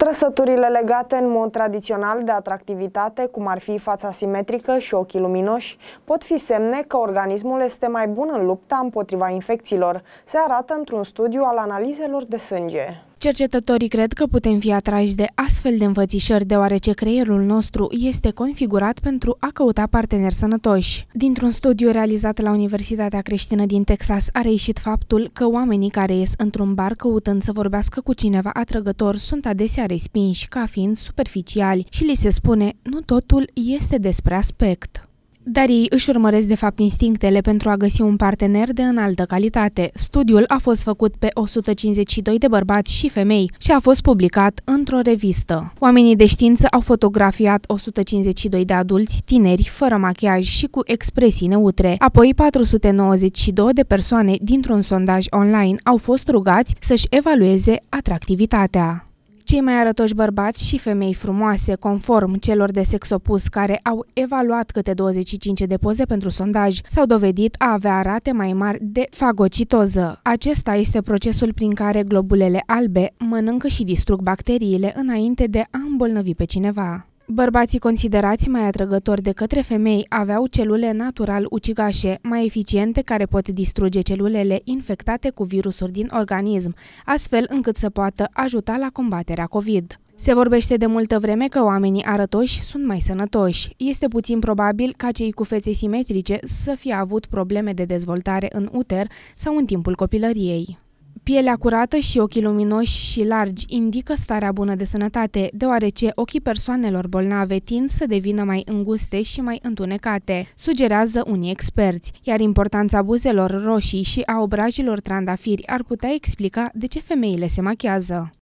Trăsăturile legate în mod tradițional de atractivitate, cum ar fi fața simetrică și ochii luminoși, pot fi semne că organismul este mai bun în lupta împotriva infecțiilor, se arată într-un studiu al analizelor de sânge. Cercetătorii cred că putem fi atrași de astfel de învățișări deoarece creierul nostru este configurat pentru a căuta parteneri sănătoși. Dintr-un studiu realizat la Universitatea Creștină din Texas a reieșit faptul că oamenii care ies într-un bar căutând să vorbească cu cineva atrăgător sunt adesea respinși ca fiind superficiali și li se spune nu totul este despre aspect. Dar ei își urmăresc de fapt instinctele pentru a găsi un partener de înaltă calitate. Studiul a fost făcut pe 152 de bărbați și femei și a fost publicat într-o revistă. Oamenii de știință au fotografiat 152 de adulți tineri, fără machiaj și cu expresii neutre. Apoi 492 de persoane dintr-un sondaj online au fost rugați să-și evalueze atractivitatea. Cei mai arătoși bărbați și femei frumoase, conform celor de sex opus care au evaluat câte 25 de poze pentru sondaj, s-au dovedit a avea rate mai mari de fagocitoză. Acesta este procesul prin care globulele albe mănâncă și distrug bacteriile înainte de a îmbolnăvi pe cineva. Bărbații considerați mai atrăgători de către femei aveau celule natural ucigașe, mai eficiente, care pot distruge celulele infectate cu virusuri din organism, astfel încât să poată ajuta la combaterea COVID. Se vorbește de multă vreme că oamenii arătoși sunt mai sănătoși. Este puțin probabil ca cei cu fețe simetrice să fie avut probleme de dezvoltare în uter sau în timpul copilăriei. Pielea curată și ochii luminoși și largi indică starea bună de sănătate, deoarece ochii persoanelor bolnave tind să devină mai înguste și mai întunecate, sugerează unii experți, iar importanța buzelor roșii și a obrajilor trandafiri ar putea explica de ce femeile se machează.